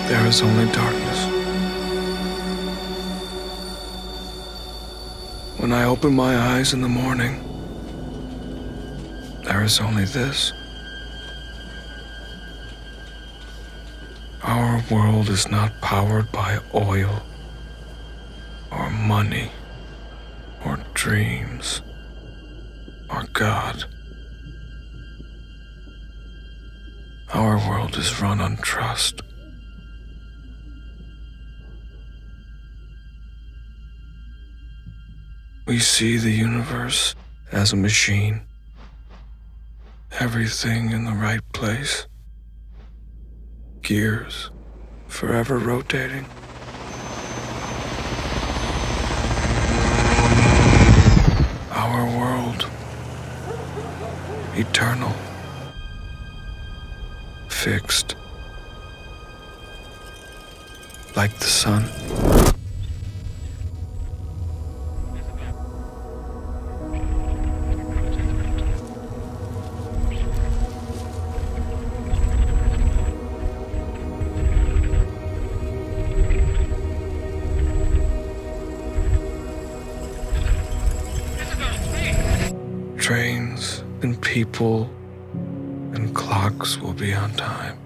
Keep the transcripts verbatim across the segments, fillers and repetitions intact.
there is only darkness. When I open my eyes in the morning, there is only this. Our world is not powered by oil, or money, or dreams, or God. Our world is run on trust. We see the universe as a machine. Everything in the right place. Gears forever rotating. Our world, eternal, fixed, like the sun. Trains and people and clocks will be on time.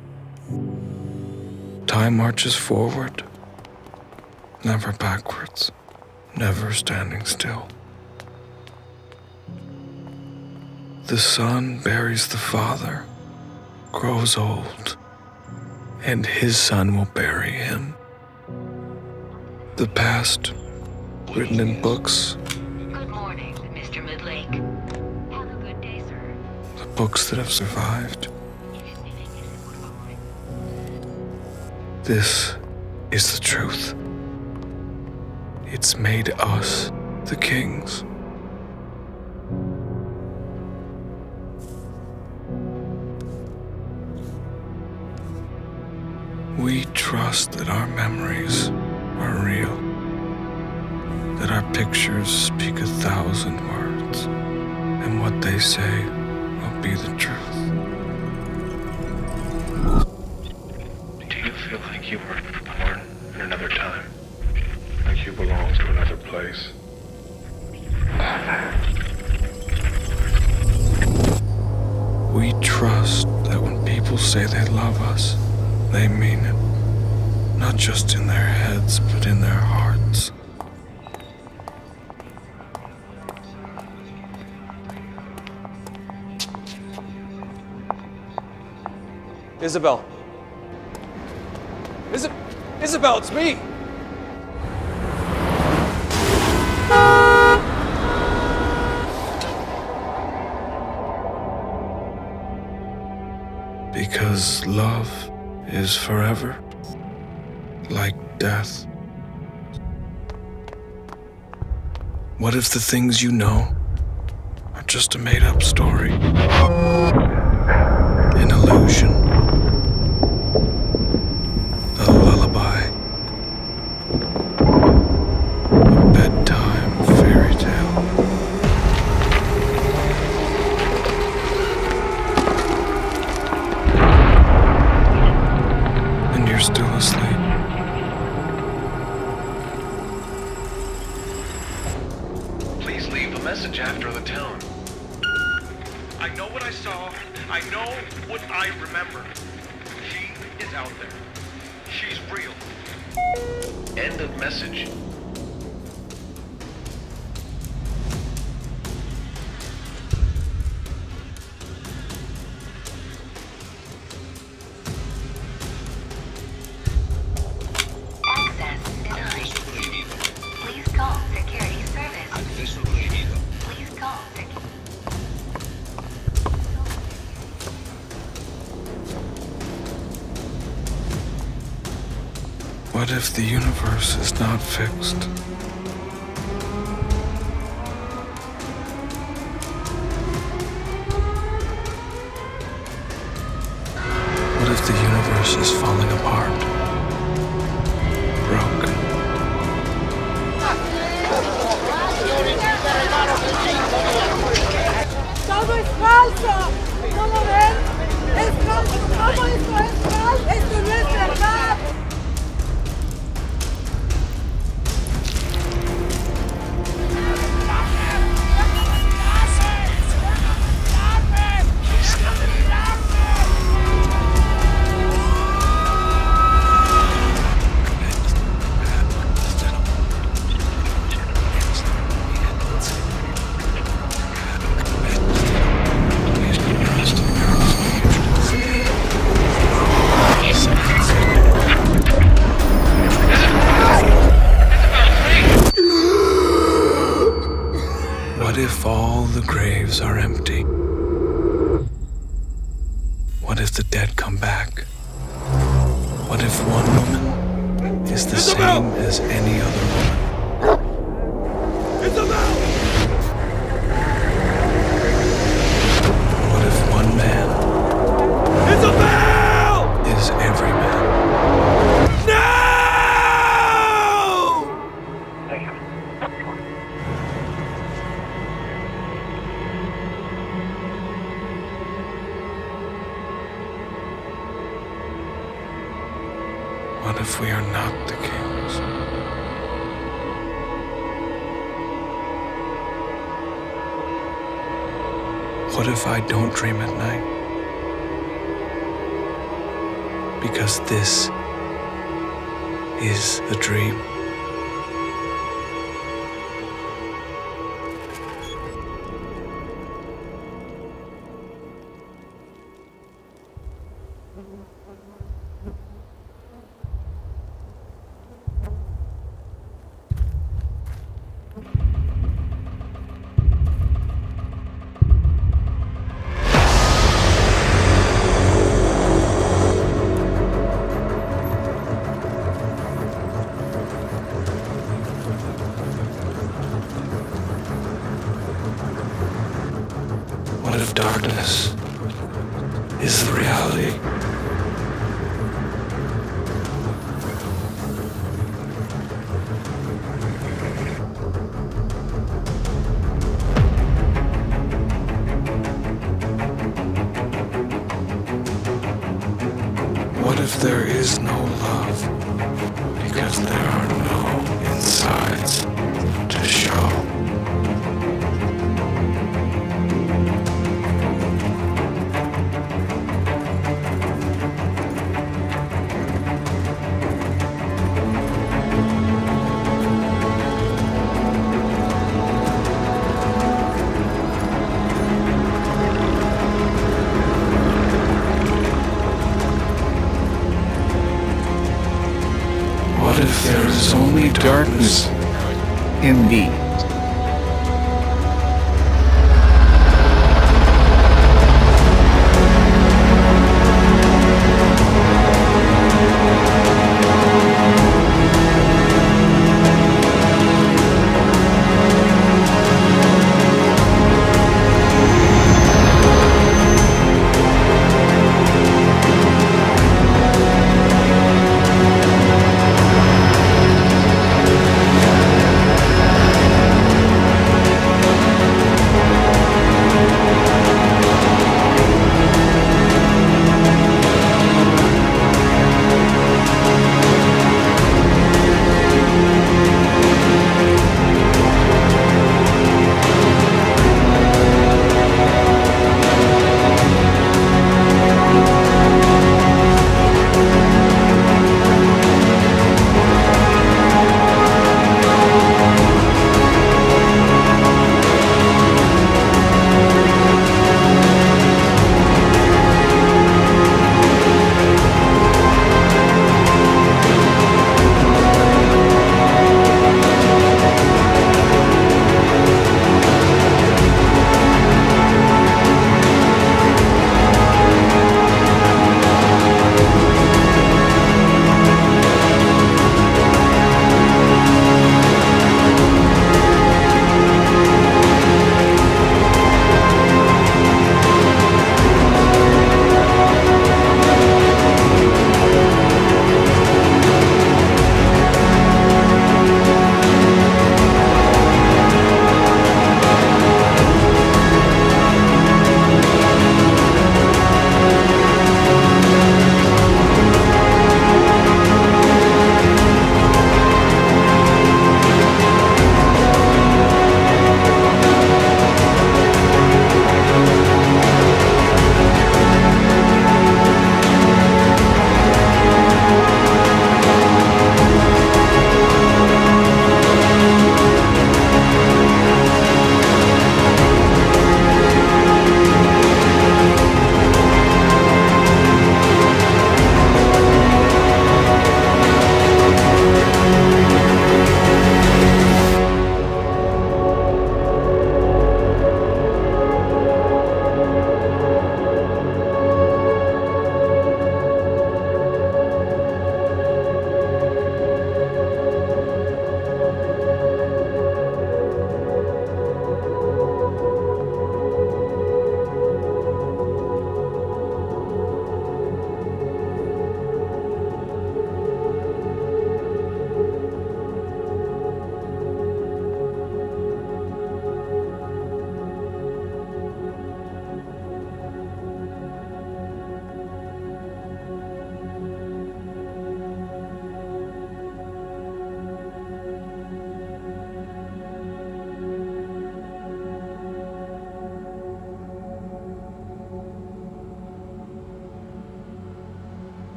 Time marches forward, never backwards, never standing still. The son buries the father, grows old, and his son will bury him. The past, written in books. Good morning, Mister Midlake. Have a good day, sir. The books that have survived. This is the truth. It's made us the kings. We trust that our memories are real, that our pictures speak a thousand words, and what they say will be the truth. Do you feel like you were born in another time? Like you belong to another place? We trust that when people say they love us, they mean it. Not just in their heads, but in their hearts. Isabelle. Is Isabelle, it's me! Because love is forever, like death. What if the things you know are just a made-up story? An illusion. A lullaby. A bedtime fairy tale. And you're still asleep. Please leave a message after the tone. I know what I saw. I know what I remember. She is out there. She's real. End of message. Access denied. Please call security service. Acceso prohibido. Please call security. What if the universe is not fixed? What if the universe is falling apart? Broken. ¡Todo es falso! ¿No lo ven? ¡Es falso! ¿Cómo esto es falso? ¡Esto no es verdad! if one woman is the Isabelle! same as any other woman? Isabelle! What if one man Isabelle! is every man? No! What if we are not the kings? What if I don't dream at night? Because this is a dream. What if darkness is the reality? What if there is no love because there are no insides to show? What if there is only darkness in the